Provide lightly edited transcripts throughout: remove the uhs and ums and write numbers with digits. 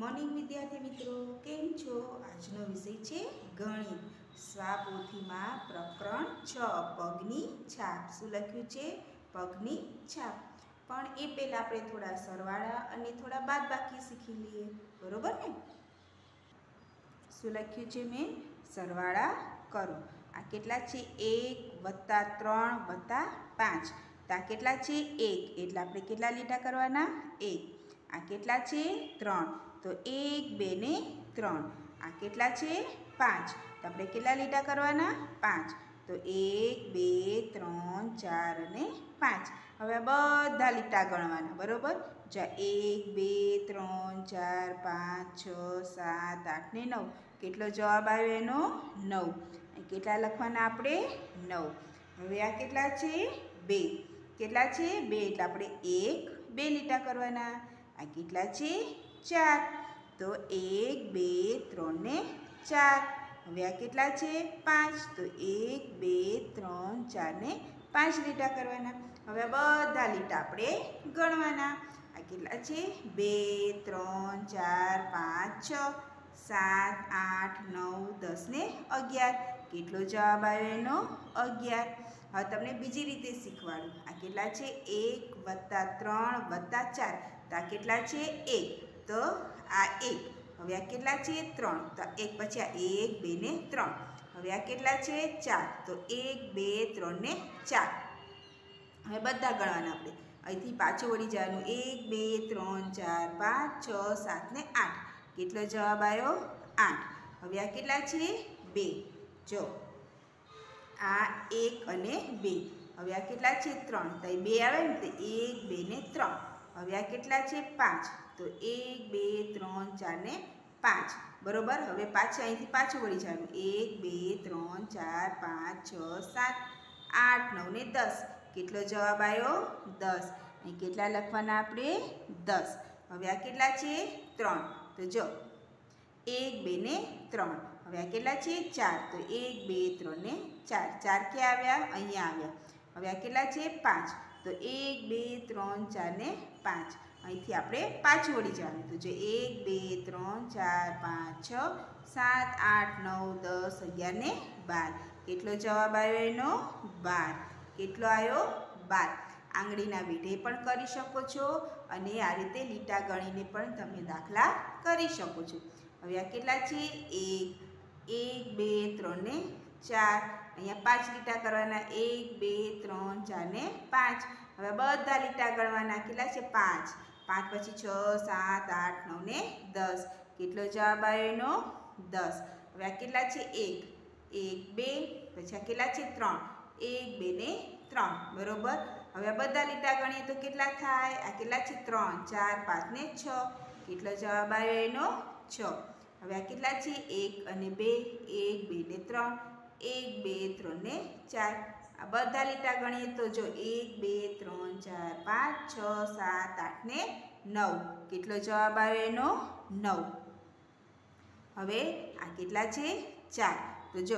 Morning વિદ્યાર્થી મિત્રો, કેમ છો? આજનો વિષય છે ગણિત. સ્વાપોથીમાં પ્રકરણ 6 પગની છાપ. શું લખ્યું છે? પગની છાપ. પણ એ પહેલાં આપણે થોડા સરવાળા અને થોડા બાદબાકી શીખી લઈએ, બરોબર ને? શું લખ્યું છે મેં? સરવાળા કરો. આ કેટલા છે? 1 + 3 + 5. તો આ કેટલા છે? 1 એટલે આપણે કેટલા લીટા કરવાના? 1. આ કેટલા છે? 3. તો 1 2 ને 3. આ કેટલા છે? 5. તો આપણે કેટલા લીટા કરવાના? 5. તો 1 2 3 4 અને 5. હવે બધા લીટા ગણવાના, બરોબર? જો 1 2 3 4 5 6 7 8 ને 9. કેટલો જવાબ આવ્યો એનો? 9. કેટલા લખવાના આપણે? 9. હવે આ કેટલા છે? 2. કેટલા છે? 2 એટલે આપણે 1 2 લીટા કરવાના. આ કેટલા છે? 4. તો 1 2 3 ને 4. હવે આ કેટલા છે? 5. તો 1 2 3 4 ને 5 લીટા કરવાના. હવે બધા લીટા આપણે ગણવાના. આ કેટલા છે? 2 3 4 5 6 7 8 9 10 ને 11. કેટલો જવાબ આવ્યો એનો? 11. હવે તમને બીજી રીતે શીખવાડું. આ કેટલા છે? 1 + 3 + 4. તો આ કેટલા છે? 1. તો આ 1. હવે આ કેટલા છે? 3. તો 1 પછી આ 1 2 ને 3. હવે આ કેટલા છે? 4. તો 1 2 3 ને 4. હવે બધા ગણવાના આપણે. અહીંથી પાછું વળી જવાનું. 1 2 3 4 5 6 7 ને 8. કેટલો જવાબ આવ્યો? 8. હવે આ કેટલા છે? 2. જો આ 1 અને 2. હવે આ કેટલા છે? 3. તો 2 આવે ને તો 1 2 ને 3. હવે આ કેટલા છે? 5. તો 1 2 3 4 ને 5. બરોબર. હવે પાછા અહીંથી પાછું વળી જવાનું. 1 2 3 4 5 6 7 8 9 ને 10. કેટલો જવાબ આવ્યો? 10. અહીં કેટલા લખવાના આપણે? 10. હવે આ કેટલા છે? 3. તો જો 1 2 ને 3. હવે આ કેટલા છે? 4. તો 1 2 3 ને 4. 4 ક્યાં આવ્યા? અહીંયા આવ્યા. હવે આ કેટલા છે? 5. તો 1 2 3 4 ને 5. અહીંથી આપણે પાછું વળી જવાનું. તો જો 1 2 3 4 5 6 7 8 9 10 11 ને 12. કેટલો જવાબ આવ્યો એનો? 12. કેટલો આવ્યો? 12. આંગળીના વીઢે પણ કરી શકો છો અને આ રીતે લીટા ગણીને પણ તમે દાખલા કરી શકો છો. હવે આ કેટલા છે? 1 1 2 3 ને 4. અહીંયા 5 લીટા કરવાના. 1 2 3 4 ને 5. હવે બધા લીટા ગણવાના. કેટલા છે? 5. 5 પછી 6 7 8 9 ને 10. કેટલો જવાબ આવ્યો એનો? 10. હવે આ કેટલા છે? 1 1 2. પછી આ કેટલા છે? 3 1 2 ને 3. બરોબર. હવે આ બધા લીટા ગણીએ તો કેટલા થાય? આ કેટલા છે? 3 4 5 ને 6. કેટલો જવાબ આવ્યો એનો? 6. હવે આ કેટલા છે? 1 અને 2 1 2 ને 3 1 2 3 ને 4. આ બધા લીટા ગણીએ તો જો 1 2 3 4 5 6 7 8 ને 9. કેટલો જવાબ આવ્યો એનો? 9. હવે આ કેટલા છે? 4. તો જો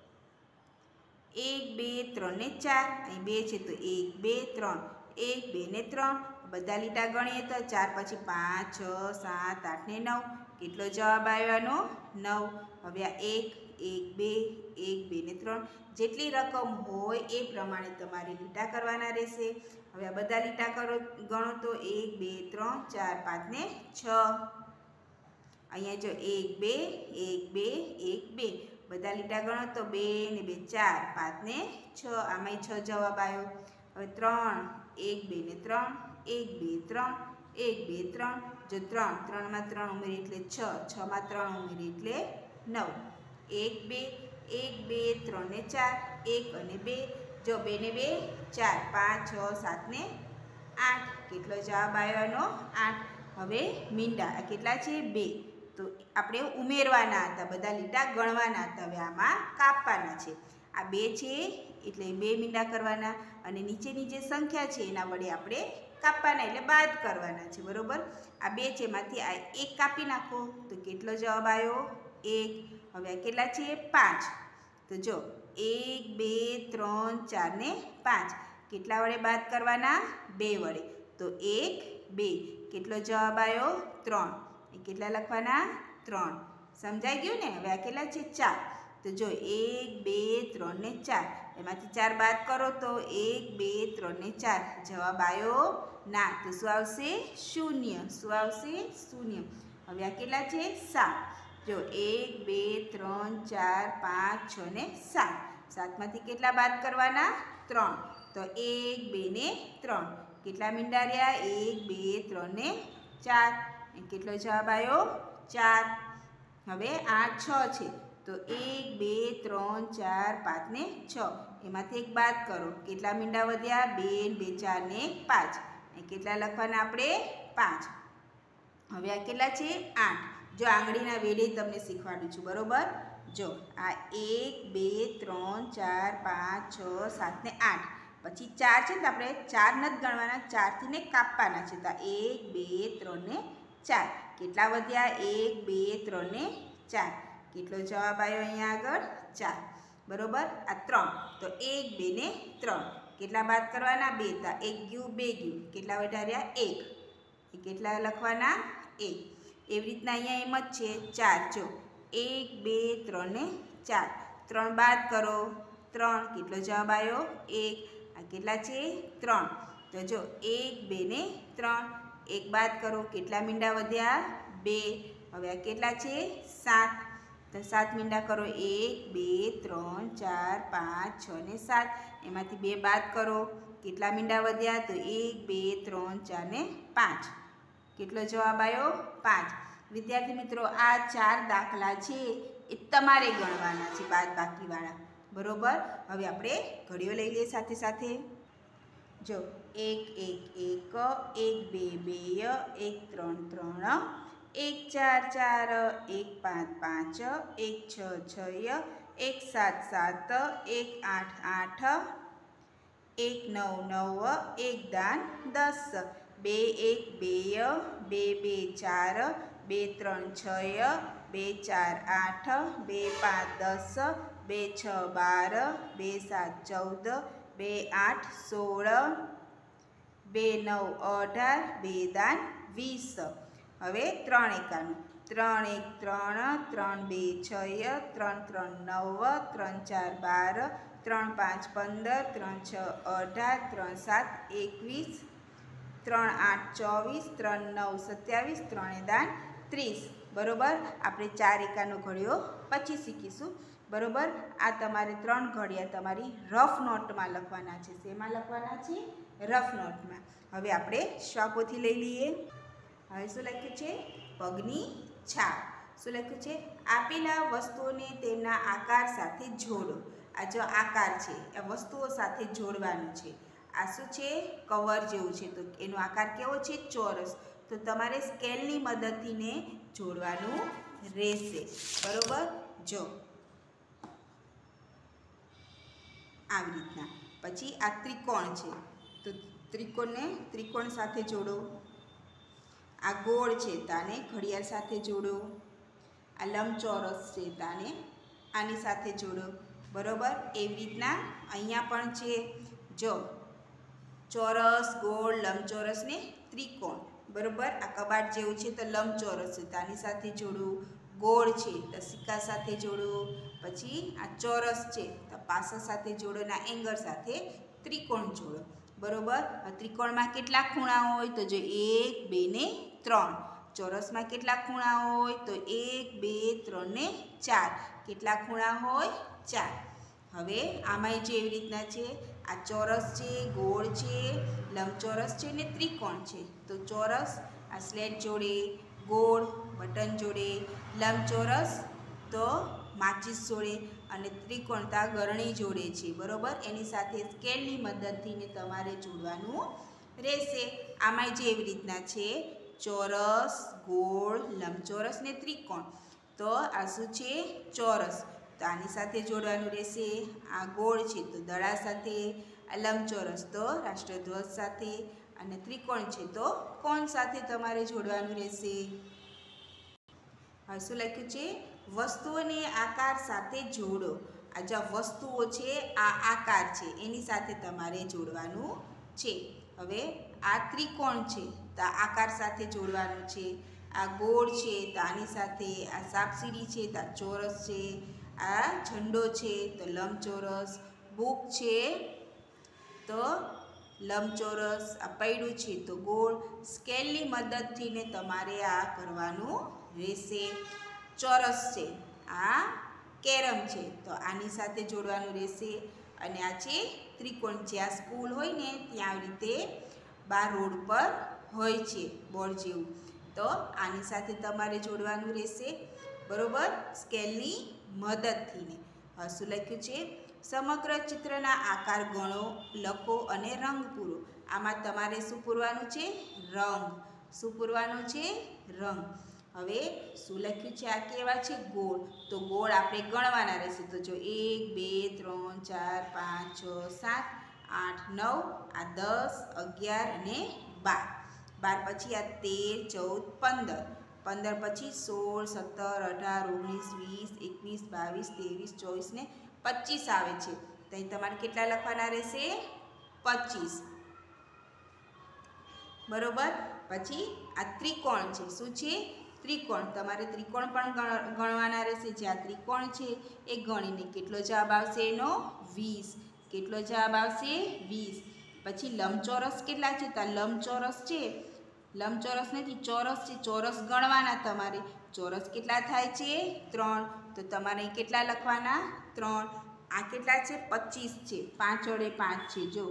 1 2 3 ને 4. અહીં 2 છે તો 1 2 3 1 2 ને 3. બધા લીટા ગણીએ તો 4 પછી 5 6 7 8 ને 9. કેટલો જવાબ આવ્યો એનો? 9. હવે આ 1 1 2 1 2 ને 3. જેટલી રકમ હોય એ પ્રમાણે તમારે લીટા કરવાના રહેશે. હવે આ બધા લીટા ગણો તો 1 2 3 4 5 ને 6. અહીંયા જો 1 2 1 2 1 2. બધા લીટા ગણો તો 2 ને 2 4 5 ને 6. આમાંય 6 જવાબ આવ્યો. હવે 3 1 2 ને 3 1 2 3 1 2 3. જો 3 3 માં 3 ઉમેરી એટલે 6 6 માં 3 ઉમેરી એટલે 9. 1 2 1 2 3 ને 4 1 અને 2. જો 2 ને 2 4 5 6 7 ને 8. કેટલો જવાબ આવ્યો એનો? 8. હવે મીંડા આ કેટલા છે? 2. તો આપણે ઉમેરવાના હતા, બધા લીટા ગણવાના હતા. હવે આમાં કાપવાના છે. આ 2 છે એટલે 2 મીંડા કરવાના અને નીચેની જે સંખ્યા છે એના વડે આપણે કાપવાના એટલે બાદ કરવાના છે, બરોબર? આ 2 છે એમાંથી આ 1 કાપી નાખો તો કેટલો જવાબ આવ્યો? 1. હવે આ કેટલા છે? 5. તો જો 1 2 3 4 ને 5. કેટલા વડે બાદ કરવાના? 2 વડે. તો 1 2. કેટલો જવાબ આવ્યો? 3. એ કેટલા લખવાના? 3. સમજાઈ ગયું ને? હવે આ કેટલા છે? 4. તો જો 1 2 3 ને 4, એમાંથી 4 બાદ કરો તો 1 2 3 ને 4. જવાબ આવ્યો ના. તો શું આવશે? 0. શું આવશે? 0. હવે આ કેટલા છે? 7. જો 1 2 3 4 5 6 ને 7. 7માંથી કેટલા બાદ કરવાના? 3. તો 1 2 ને 3. કેટલા મીંડા રહ્યા? 1 2 3 ને 4. કેટલો જવાબ આવ્યો? 4. હવે આ 6 છે તો 1 2 3 4 5 ને 6. એમાંથી એક બાદ કરો. કેટલા મીંડા વધ્યા? 2 2 4 ને 5. કેટલા લખવાના આપણે? 5. હવે આ કેટલા છે? 8. જો આંગળીના વેડે તમને શીખવાડું છું, બરોબર? જો આ 1 2 3 4 5 6 7 ને 8. પછી 4 છે ને, આપણે 4 નથી ગણવાના, 4થી ને કાપવાના છે. તો 1 2 3 ને 4. કેટલા વધ્યા? 1 2 3 ને 4. કેટલો જવાબ આવ્યો અહીંયા આગળ? 4. બરોબર? આ 3. તો 1 2 ને 3. કેટલા બાદ કરવાના? 2. તો 1 ગયું 2 ગયું. કેટલા વધાર્યા? 1. એ કેટલા લખવાના? 1. એવી રીતના અહીંયા એમ જ છે. 4. જો 1 2 3 ને 4. 3 બાદ કરો. 3. કેટલો જવાબ આવ્યો? 1. આ કેટલા છે? 3. તો જો 1 2 ને 3. 1 બાદ કરો. કેટલા મીંડા વધ્યા? 2. હવે આ કેટલા છે? 7. તો 7 મીંડા કરો. 1 2 3 4 5 6 ને 7. એમાંથી 2 બાદ કરો. કેટલા મીંડા વધ્યા? તો 1 2 3 4 ને 5. કેટલો જવાબ આવ્યો? 5. વિદ્યાર્થી મિત્રો, આ 4 દાખલા છે એ તમારે ગણવાના છે, બાદ બાકીવાળા. બરોબર? હવે આપણે ઘડીઓ લઈ લઈએ સાથે સાથે. જો 1 1 1 1 2 2 1 3 3 1 4 4 1 5 5 1 6 6 1 7 7 1 8 8 1 9 9 1 દાન 10 2 1 2 2 2 4 2 3 6 2 4 8 2 5 10 2 6 12 2 7 14 2 8 16 2 9 18 2 દાન 20. હવે 3 એકાનું. 3 1 3 3 2 6 3 3 9 3 4 12 3 5 15 3 6 18 3 7 21 3 8 24 3 9 27 3 દાન 30. બરોબર? આપણે 4 એકાનો ઘડિયો પછી શીખીશું. બરોબર? આ તમારે 3 ઘડિયા તમારી રફ નોટમાં લખવાના છે. શેમાં લખવાના છે? રફ નોટમાં. હવે આપણે શ્વાપોથી લઈ લઈએ. હવે શું લખ્યું છે? પગની છાપ. શું લખ્યું છે? આપેલા વસ્તુઓને તેમના આકાર સાથે જોડો. આ જો આકાર છે એ વસ્તુઓ સાથે જોડવાનું છે. આ શું છે? કવર જેવું છે. તો એનો આકાર કેવો છે? ચોરસ. તો તમારે સ્કેલની મદદથી જોડવાનું રહેશે. બરોબર? જો આવી રીતના. પછી આ ત્રિકોણ છે તો ત્રિકોણને ત્રિકોણ સાથે જોડો. આ ગોળ છે તાને ઘડિયાળ સાથે જોડો. આ લંબચોરસ છે તાને આની સાથે જોડો. બરોબર? એવી રીતના અહીંયા પણ છે. જો ચોરસ, ગોળ, લંબચોરસ ને ત્રિકોણ. બરોબર? આ કબાટ જેવું છે તો લંબચોરસ છે તાની સાથે જોડું. ગોળ છે તો સિક્કા સાથે જોડો. પછી આ ચોરસ છે તો પાસા સાથે જોડો. ના એંગલ સાથે ત્રિકોણ જોડો. બરોબર? ત્રિકોણમાં કેટલા ખૂણા હોય? તો જો 1 2 ને 3. ચોરસમાં કેટલા ખૂણા હોય? તો 1 2 3 ને 4. કેટલા ખૂણા હોય? 4. હવે આમાંય જે એવી રીતના છે. આ ચોરસ છે, ગોળ છે, લંબચોરસ છે ને ત્રિકોણ છે. તો ચોરસ આ સ્લેટ જોડે, ગોળ બટન જોડે, લંબચોરસ તો માચિસ જોડે અને ત્રિકોણ તો ગરણી જોડે છે. બરોબર? એની સાથે સ્કેલની મદદથી તમારે જોડવાનું રહેશે. આમાંય જે એવી રીતના છે ચોરસ, ગોળ, લંબચોરસ ને ત્રિકોણ. તો આ શું છે? ચોરસ. તો આની સાથે જોડવાનું રહેશે. આ ગોળ છે તો દડા સાથે, આ લંબચોરસ તો રાષ્ટ્રધ્વજ સાથે અને ત્રિકોણ છે તો કોણ સાથે તમારે જોડવાનું રહેશે. હવે શું લખ્યું છે? વસ્તુઓને આકાર સાથે જોડો. આ જે વસ્તુઓ છે આ આકાર છે એની સાથે તમારે જોડવાનું છે. હવે આ ત્રિકોણ છે તો આકાર સાથે જોડવાનું છે. આ ગોળ છે તો આની સાથે આ સાપસીડી છે તો આ ચોરસ છે, આ ઝંડો છે તો લંબચોરસ, બુક છે તો લંબચોરસ, આ પૈડું છે તો ગોળ. સ્કેલની મદદથી તમારે આ કરવાનું રહેશે. ચોરસ છે, આ કેરમ છે તો આની સાથે જોડવાનું રહેશે. અને આ છે ત્રિકોણ, જ્યાં સ્કૂલ હોય ને ત્યાં આવી રીતે બાર રોડ પર હોય છે બોર્ડ જેવું, તો આની સાથે તમારે જોડવાનું રહેશે, બરોબર, સ્કેલની મદદથી. હવે શું લખ્યું છે? સમગ્ર ચિત્રના આકાર ગણો, લખો અને રંગ પૂરો. આમાં તમારે શું પૂરવાનું છે? રંગ. શું પૂરવાનું છે? રંગ. હવે શું લખ્યું છે? આ કેવા છે? ગોળ. તો ગોળ આપણે ગણવાના રહેશે. તો જો 1 2 3 4 5 6 7 8 9, આ 10 11 અને 12. 12 પછી આ 13 14 15, 15 પછી 16 17 18 19 20 21 22 23 24 ને 25 આવે છે. તો અહીં તમારે કેટલા લખવાના રહેશે? 25, બરોબર. પછી આ ત્રિકોણ છે. શું છે? ત્રિકોણ. તમારે ત્રિકોણ પણ ગણવાના રહેશે. જે આ ત્રિકોણ છે એ ગણીને કેટલો જવાબ આવશે એનો? 20. કેટલો જવાબ આવશે? 20. પછી લંબચોરસ કેટલા છે? તો લંબચોરસ છે, લંબચોરસ નથી ચોરસ છે, ચોરસ ગણવાના તમારે. ચોરસ કેટલા થાય છે? 3. તો તમારે કેટલા લખવાના? 3. આ કેટલા છે? 25 છે. 5 વડે 5 છે જો,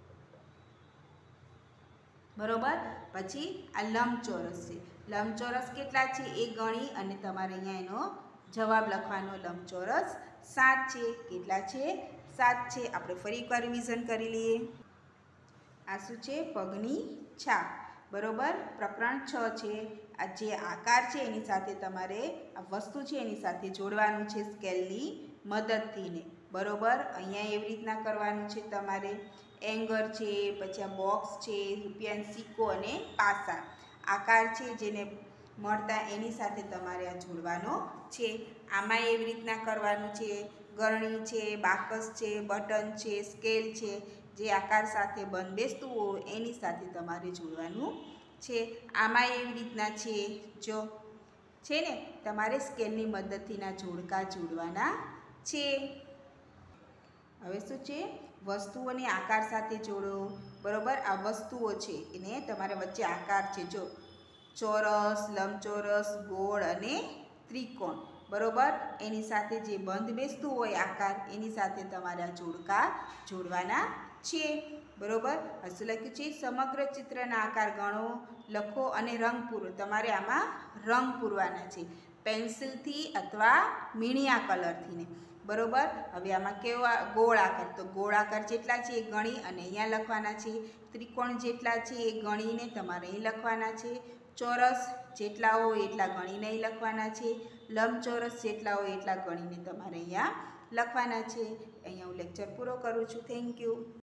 બરોબર. પછી આ લંબચોરસ છે. લંબચોરસ કેટલા છે એ ગણી અને તમારે અહીંયા એનો જવાબ લખવાનો. લંબચોરસ 7 છે. કેટલા છે? 7 છે. આપણે ફરી એકવાર રિવિઝન કરી લઈએ. આ શું છે? પગની છાપ, બરોબર. પ્રકરણ 6 છે. આ જે આકાર છે એની સાથે તમારે આ વસ્તુ છે એની સાથે જોડવાનું છે સ્કેલની મદદથી, બરોબર. અહીંયા એવી રીતના કરવાનું છે તમારે. એંગર છે, પછી આ બોક્સ છે, રૂપિયાનો સિક્કો અને પાસા આકાર છે જેને મળતા એની સાથે તમારે આ જોડવાનો છે. આમાં એવી રીતના કરવાનું છે. ગરણી છે, બાકસ છે, બટન છે, સ્કેલ છે, જે આકાર સાથે બંધ બેસતું હોય એની સાથે તમારે જોડવાનું છે. આમાં એવી રીતના છે જો, છે ને, તમારે સ્કેલની મદદથીના જોડકા જોડવાના છે. હવે શું છે? વસ્તુઓને આકાર સાથે જોડો, બરોબર. આ વસ્તુઓ છે એને તમારે વચ્ચે આકાર છે જો, ચોરસ, લંબચોરસ, ગોળ અને ત્રિકોણ, બરોબર. એની સાથે જે બંધ બેસતું હોય આકાર એની સાથે તમારે આ જોડકા જોડવાના છે, બરોબર. શું લખ્યું છે? સમગ્ર ચિત્રના આકાર ગણો, લખો અને રંગ પૂરો. તમારે આમાં રંગ પૂરવાના છે પેન્સિલથી અથવા મીણિયા કલરથી, બરોબર. હવે આમાં કેવા? ગોળ આકાર. તો ગોળ આકાર જેટલા છે એ ગણી અને અહીંયા લખવાના છે. ત્રિકોણ જેટલા છે એ ગણીને તમારે અહીં લખવાના છે. ચોરસ જેટલા હોય એટલા ગણીને અહીં લખવાના છે. લંબચોરસ જેટલા હોય એટલા ગણીને તમારે અહીંયા લખવાના છે. અહીંયા હું લેક્ચર પૂરો કરું છું. Thank you.